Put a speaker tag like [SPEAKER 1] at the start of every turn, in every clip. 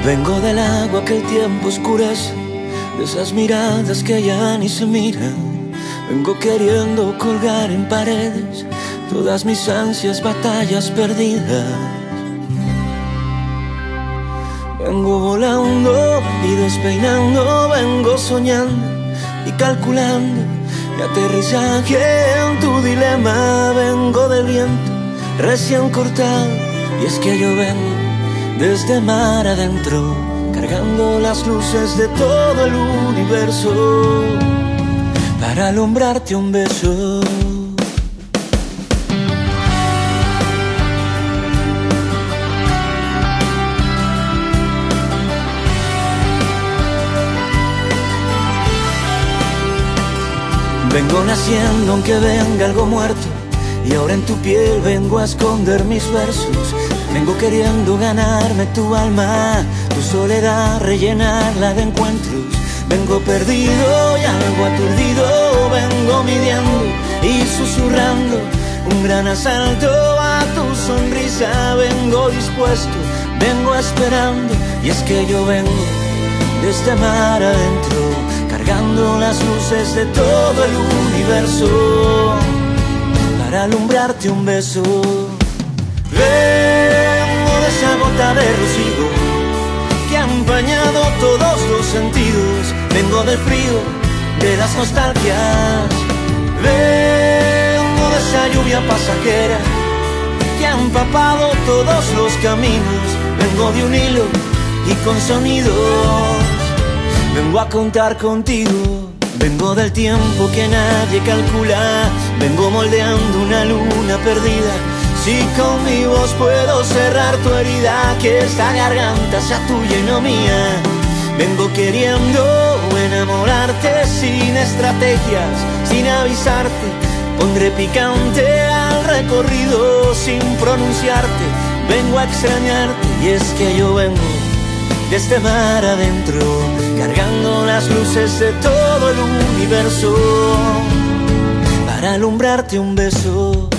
[SPEAKER 1] Vengo del agua que el tiempo oscurece, de esas miradas que ya ni se miran. Vengo queriendo colgar en paredes todas mis ansias, batallas perdidas. Vengo volando y despeinando, vengo soñando y calculando mi aterrizaje en tu dilema. Vengo del viento recién cortado, y es que yo vengo desde mar adentro, cargando las luces de todo el universo para alumbrarte un beso. Vengo naciendo aunque venga algo muerto, y ahora en tu piel vengo a esconder mis versos. Vengo queriendo ganarme tu alma, tu soledad, rellenarla de encuentros. Vengo perdido y algo aturdido, vengo midiendo y susurrando un gran asalto a tu sonrisa. Vengo dispuesto, vengo esperando, y es que yo vengo desde mar adentro, cargando las luces de todo el universo para alumbrarte un beso. Vengo de esa gota de rocío que ha empañado todos los sentidos. Vengo del frío, de las nostalgias. Vengo de esa lluvia pasajera que ha empapado todos los caminos. Vengo de un hilo y con sonidos vengo a contar contigo. Vengo del tiempo que nadie calcula, vengo moldeando una luna perdida. Si con mi voz puedo cerrar tu herida, que esta garganta sea tuya y no mía. Vengo queriendo enamorarte sin estrategias, sin avisarte. Pondré picante al recorrido sin pronunciarte. Vengo a extrañarte, y es que yo vengo desde mar adentro, cargando las luces de todo el universo para alumbrarte un beso.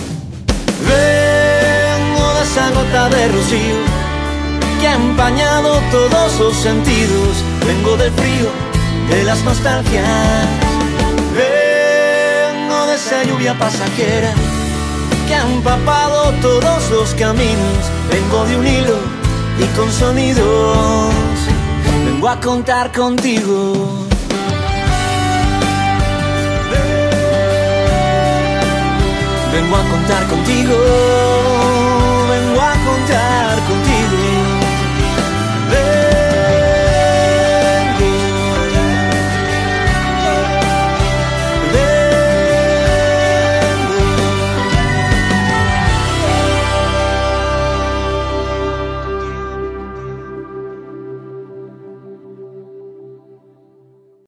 [SPEAKER 1] Vengo de esa gota de rocío que ha empañado todos los sentidos. Vengo del frío, de las nostalgias. Vengo de esa lluvia pasajera que ha empapado todos los caminos. Vengo de un hilo y con sonidos vengo a contar contigo. Vengo a contar contigo.